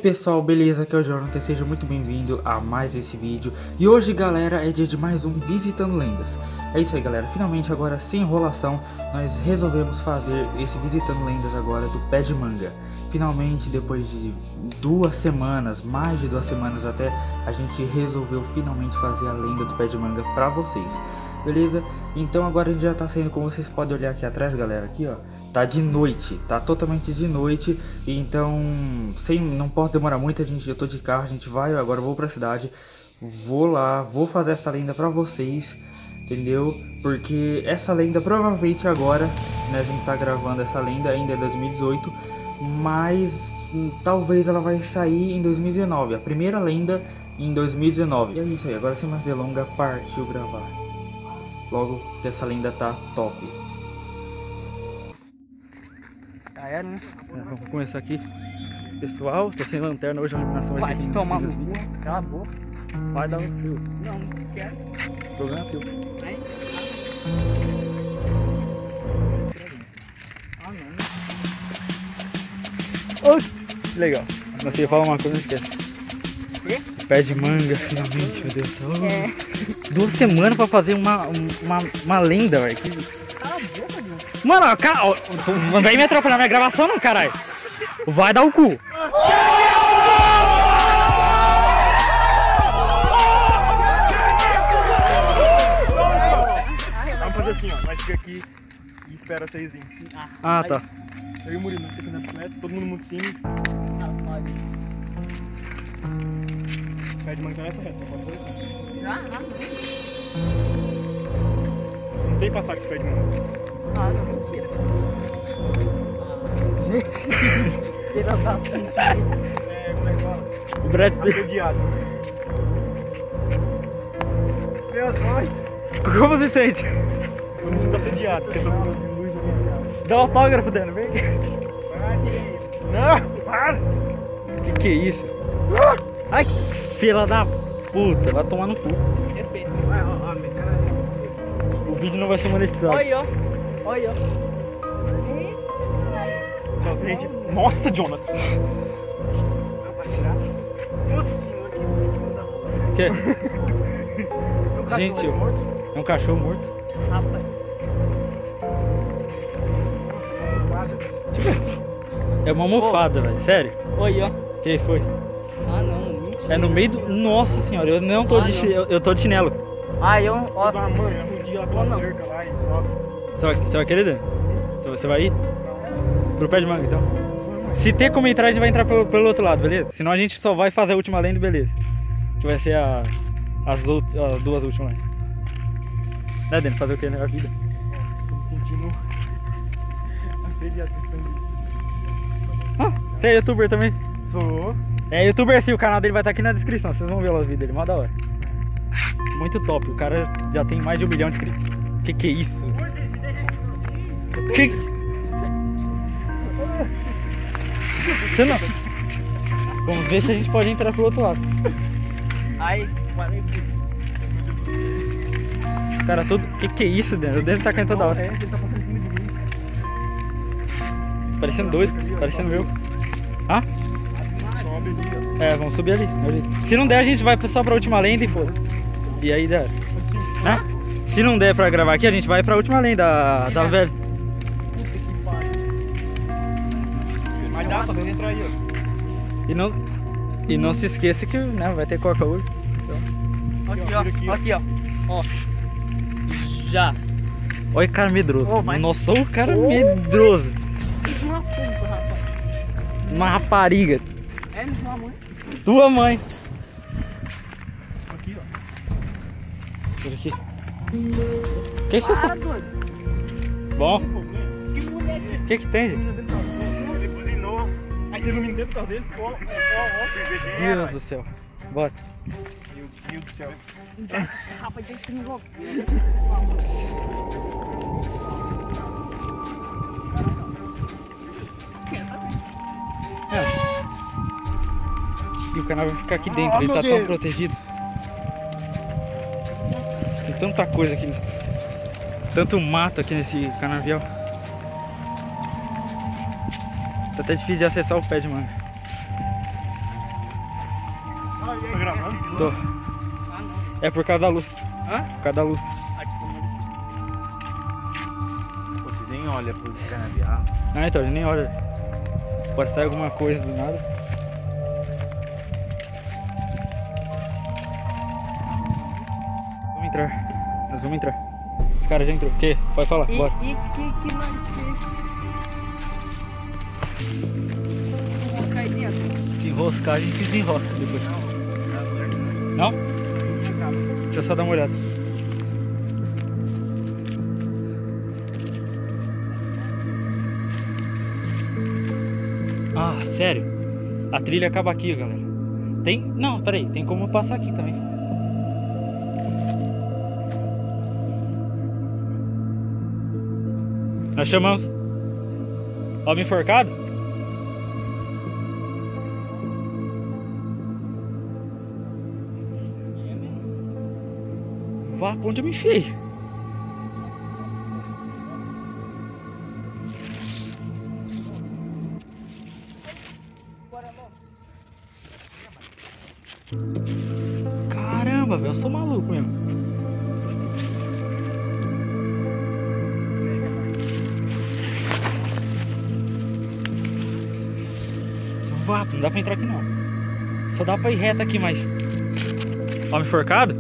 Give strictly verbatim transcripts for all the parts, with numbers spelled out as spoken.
pessoal, beleza? Aqui é o Jonathan, seja muito bem-vindo a mais esse vídeo. E hoje, galera, é dia de mais um Visitando Lendas. É isso aí, galera, finalmente agora, sem enrolação, nós resolvemos fazer esse Visitando Lendas agora do pé de manga. Finalmente, depois de duas semanas, mais de duas semanas até, a gente resolveu finalmente fazer a lenda do pé de manga pra vocês. Beleza? Então agora a gente já tá saindo, como vocês podem olhar aqui atrás, galera, aqui ó, tá de noite, tá totalmente de noite. E então, sem, não posso demorar muito, a gente, eu tô de carro, a gente vai, agora eu vou pra cidade, vou lá, vou fazer essa lenda pra vocês, entendeu? Porque essa lenda provavelmente agora, né, a gente tá gravando essa lenda, ainda é dois mil e dezoito, mas hum, talvez ela vai sair em dois mil e dezenove, a primeira lenda em dois mil e dezenove. E é isso aí, agora sem mais delongas, partiu gravar. Logo que essa lenda tá top. Já era, né? É, vamos começar aqui. Pessoal, tô sem lanterna hoje, a iluminação Vai te tomar no vídeos. cu, cala a boca. Vai dar o seu. Não, não quero. O problema é teu. Aí. Ah, não. Oh, que legal. Não sei falar uma coisa, não esquece. O quê? Pé de manga, finalmente, meu Deus. Oh. É. Duas semanas pra fazer uma, uma, uma lenda, velho. Que... Cala a boca, Deus. Mano, ó, cara, ó, não vem me atrapalhar minha gravação não, caralho. Vai dar o cu. Vamos fazer assim, ó. Nós fica aqui e espera vocês virem. Ah, tá. Eu e o Murilo, fica na bicicleta, todo mundo muito cima. Pé de manga tá nessa reta, pode fazer assim. Já? Não tem passagem de pé de manga. Ah, não, mentira. Ele tá assim. É, como é que fala? O Brad Pitt. Assediado. Meus olhos. Como se sente? Eu me sinto assediado, porque essas luzes de luz na minha cara. Dá um autógrafo dela, vem. Não, para! Que que é isso? Ai, filha da puta, vai tomar no cu. Respeito. Vai, ó, ó, minha cara é... O vídeo não vai ser monetizado. Olha, ó. Olha, ó. Só se a gente... Nossa, Jonathan! Nossa, Que? é Gente, é um cachorro morto. Rapaz. É uma almofada, velho. Sério? Olha, ó. Que foi? Ah, não, mentira. É no meio do... Nossa senhora, eu não tô Ah, de não. chi- eu, eu tô de chinelo. Ah, eu, ó. Ó, mãe, um dia lá pela Não. cerca lá e sobe. Você vai, você vai querer, Dan? Você, vai- você vai ir? Pro pé de manga, então. Se ter como entrar, a gente vai entrar pelo, pelo outro lado, beleza? Senão a gente só vai fazer a última lenda, beleza. Que vai ser a, as, out- as duas últimas lendas. Né, Dan? Fazer o que na vida? Tô me sentindo... assediado com esse tanto. Ah, você é youtuber também? Sou. É youtuber sim, o canal dele vai estar aqui na descrição, vocês vão ver lá o vídeo dele, mó da hora. Muito top, o cara já tem mais de um milhão de inscritos. Que que é isso? Que... Você não... Vamos ver se a gente pode entrar pelo outro lado. Aí, falei. Cara, todo... Que que é isso, Dan? Eu devo estar caindo toda hora. É, ele tá passando em cima de mim. Parecendo doido, parecendo eu. Hã? Sobe ali, ó. É, vamos subir ali, ali. Se não der, a gente vai só pra última lenda e foda. E aí der. Hã? Se não der pra gravar aqui, a gente vai pra última lenda da, da velha. Puta que pariu. Mas dá pra você entrar aí, ó. E não, e não se esqueça que, né, vai ter coca hoje. Aqui, ó. Aqui, ó. Ó. Já. Olha o cara medroso. Ô, vai. Nossa, o cara medroso. Uma puta, rapaz. Uma rapariga. É, não uma mãe. Tua mãe. Aqui, ó. Por aqui. O que vocês Para, estão... doido. Bom, Que mulher que... o que que tem, gente? Ele buzinou. Aí você ilumina dentro do carro dele. Ó, ó, ó. Deus do céu. Bora. Meu Deus do céu. Rapaz, tem que me envolver. É. E o canal vai ficar aqui dentro, Ah, ele meu tá tão Deus. protegido. Tem tanta coisa aqui. Tanto mato aqui nesse canavial. Tá até difícil de acessar o pé de manga. Tá gravando? Tô. Ah, não. É por causa da luz. Hã? Por causa da luz. Ah, tipo, mano. Você nem olha pros canaviais. Ah, então, a gente nem olha. Pode sair alguma coisa do nada. Vamos entrar. Nós vamos entrar. Os caras já entrou. O quê? Pode falar, E bora. e que que nós fez? Vou cair dentro. Se enroscar, a gente desenrosca depois. Não? Deixa eu só dar uma olhada. Ah, sério? A trilha acaba aqui, galera. Tem? Não, peraí. Tem como passar aqui também. Nós chamamos homem enforcado? Vá pra onde eu me enfiei. Caramba, velho, eu sou maluco mesmo. Vá, não dá pra entrar aqui não. Só dá pra ir reto aqui, mas... Homem enforcado?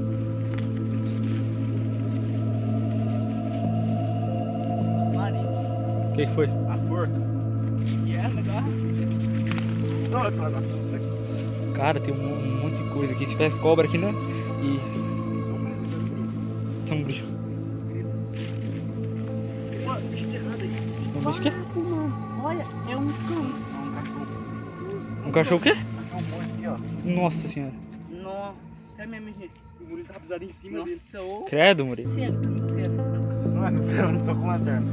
O que que foi? A forca. E é legal. Não, é pra lá. Isso aqui. Cara, tem um, um monte de coisa aqui. Se tiver cobra aqui, né? E... Tem um bicho. Pô, bicho de errado aí. Tem um bicho aqui? Caraca, mano. Olha, é um cão. Não, um cachorro. Um cachorro o quê? Cachorro morto aqui, ó. Nossa senhora. Nossa, é mesmo, gente. O Murilo tá pisado em cima dele. Nossa, ô. Credo, Murilo. Sério, tá sério. Não, não tô, eu não tô com lanterna.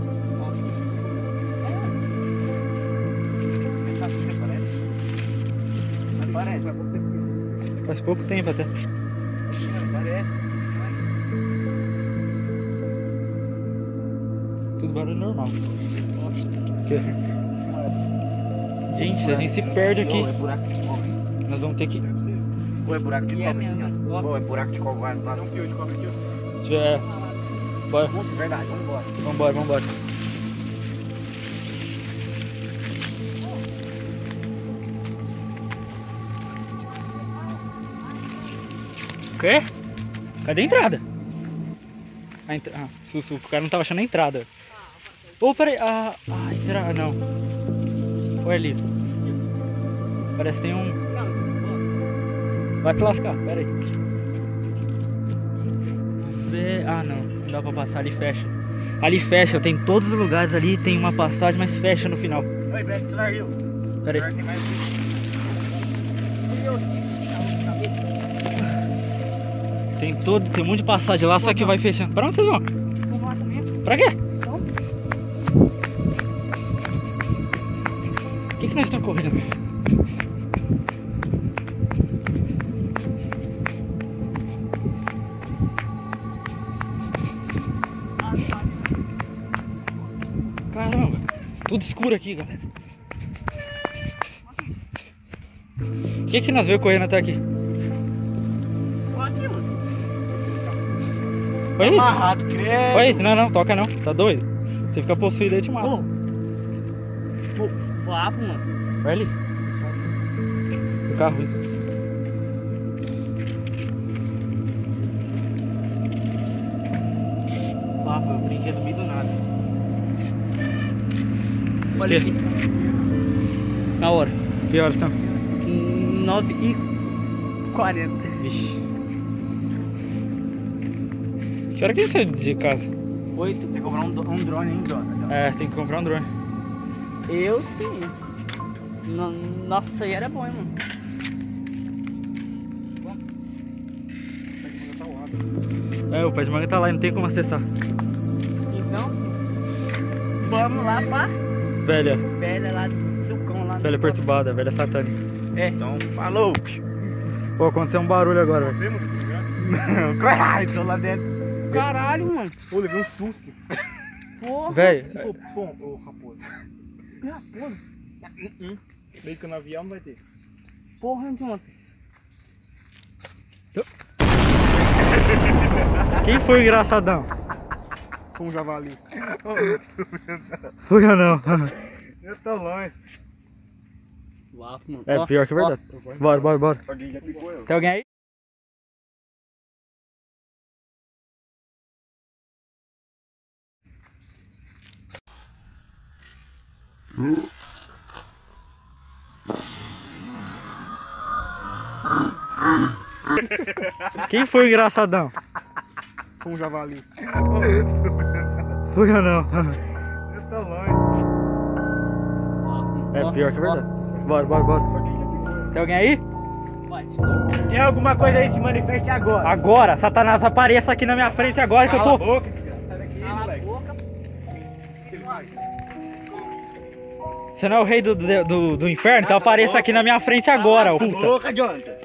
Essa fita parece? Parece. Faz pouco tempo até. Parece. Tudo barulho normal. O quê? Gente, se a gente se perde aqui, Ô, é buraco de cobra. nós vamos ter que... Ou é buraco de E é cobra? mesmo, ó. Ou é buraco de cobra? Lá não pio de cobra aqui, ó. Se tiver... Bora, Nossa, é verdade, vamos embora. vambora, vambora. O quê? Cadê a entrada? A entra... Ah, Sussu, o cara não tava achando a entrada. Ô, oh, peraí. Ah, ai, será? Não. Foi ali. Parece que tem um... Vai te lascar, peraí. Vê... Ah, não. Não dá pra passar, ali fecha. Ali fecha, tem todos os lugares ali, tem uma passagem, mas fecha no final. Oi, Brett, você largou. Peraí. Tem mais Tem todo, tem um monte de passagem lá, só que vai fechando. Pra onde vocês vão? Vamos lá também. Pra quê? Então, O que que nós estamos correndo? Caramba, tudo escuro aqui, galera. O que que nós veio correndo até aqui? olha aqui, mano. Foi isso? amarrado, credo. Foi isso? Não, não, toca não, tá doido? Você fica possuído aí te mata. Ô. Pô, vapo, mano. Vai ali. O carro aí. Vapo, eu brinquei no meio do nada. Olha Que? aqui. Na hora. Que horas são? nove e quarenta. Vixe. Que hora que você é de casa? oito. Tem que comprar um, do- um drone, hein, Jota? É, tem que comprar um drone. Eu sim. No- Nossa, aí era bom, hein, mano. É, o pé de manga tá lá e não tem como acessar. Então, vamos lá pra Velha, velha lá do cão lá. velha perturbada, velha satânica. É. Então, falou. Pô, aconteceu um barulho agora, velho. Você, mano? Caralho, tô lá dentro. Caralho, mano. Pô, levei um susto. Porra. Velho, Se for som, ô raposo. Que raposa. Meio que no avião não vai ter. Porra de ontem. Quem foi o engraçadão? Com um javali. Foi ou não? Eu tô longe. Lá, mano. É Ó, pior que é ó. verdade. Bora, bora, bora. Alguém já picou eu. Tem alguém aí? Quem foi o engraçadão? Com um javali. Foi ou não? Eu tô longe. É Ó, pior que é ó. verdade. Bora, bora, bora. Alguém já picou eu. Tem alguém aí? Vai, te toco. Tem alguma coisa aí, se manifeste agora. Agora, Satanás, apareça aqui na minha frente agora que eu Cala a tô. boca, desgraça. Sai daqui, Cala a moleque. boca. Ele vai. Você não é o rei do, do, do, do inferno? Então apareça aqui na minha frente agora, ô Cala a puta. boca, Jonathan.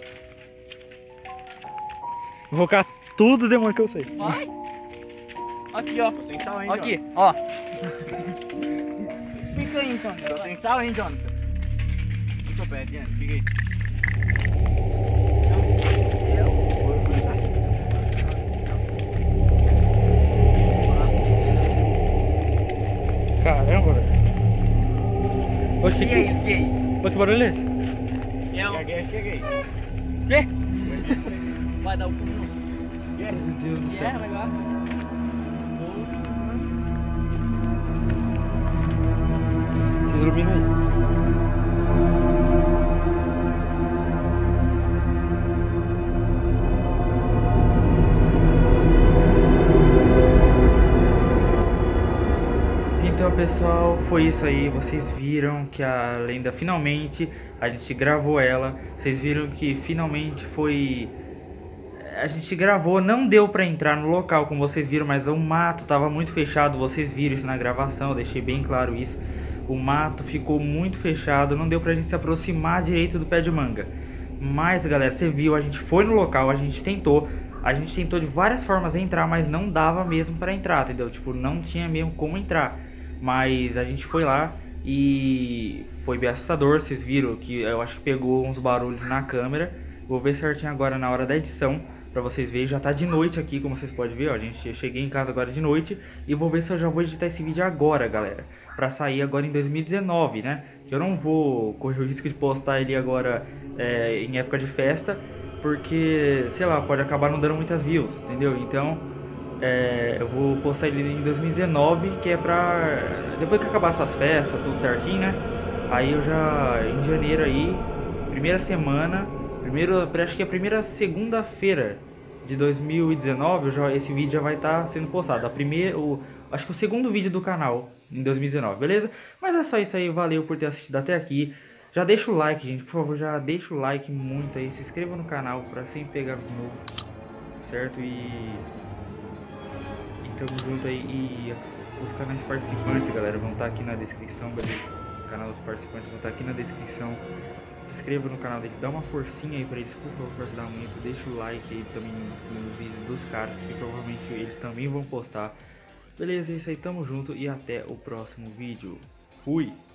Invocar tudo o demônio que eu sei. Vai. Aqui, ó. Tô sem sal, hein, Aqui, ó. Fica aí, então. Jonathan. Tô sem sal, hein, Jonathan. Eu tô perto, Jonathan. Fica aí. Caramba, velho. Poxa, que Que que é é isso? isso? Que é isso? Poxa, que barulho é esse? É um... Cheguei, cheguei. Quê? Vai dar o cu, não. Meu Deus do Que é, céu. vai lá. Se ilumina aí. Então pessoal, foi isso aí, vocês viram que a lenda finalmente, a gente gravou ela, vocês viram que finalmente foi, a gente gravou, não deu pra entrar no local como vocês viram, mas o mato tava muito fechado, vocês viram isso na gravação, eu deixei bem claro isso, o mato ficou muito fechado, não deu pra gente se aproximar direito do pé de manga, mas galera, você viu, a gente foi no local, a gente tentou, a gente tentou de várias formas entrar, mas não dava mesmo pra entrar, entendeu? Tipo, não tinha mesmo como entrar. Mas a gente foi lá e foi bem assustador, vocês viram que eu acho que pegou uns barulhos na câmera. Vou ver certinho agora na hora da edição pra vocês verem, já tá de noite aqui, como vocês podem ver, ó, gente, eu cheguei em casa agora de noite. E vou ver se eu já vou editar esse vídeo agora, galera, pra sair agora em dois mil e dezenove, né? Eu não vou correr o risco de postar ele agora é, em época de festa, porque, sei lá, pode acabar não dando muitas views, entendeu? Então... É, eu vou postar ele em dois mil e dezenove, que é pra... depois que acabar essas festas, tudo certinho, né? Aí eu já, em janeiro aí, primeira semana, primeiro, acho que é a primeira segunda-feira de dois mil e dezenove, eu já, esse vídeo já vai estar tá sendo postado. A primeira, o, acho que o segundo vídeo do canal em dois mil e dezenove, beleza? Mas é só isso aí, valeu por ter assistido até aqui. Já deixa o like, gente, por favor, já deixa o like muito aí, se inscreva no canal pra sempre pegar de novo, certo? E... tamo junto aí, e os canais participantes, galera, vão estar aqui na descrição, beleza? O canal dos participantes vão estar aqui na descrição. Se inscreva no canal deles, dá uma forcinha aí pra eles, por favor, ajudar muito. Deixa o like aí também nos vídeos dos caras, que provavelmente eles também vão postar. Beleza, é isso aí, tamo junto e até o próximo vídeo. Fui!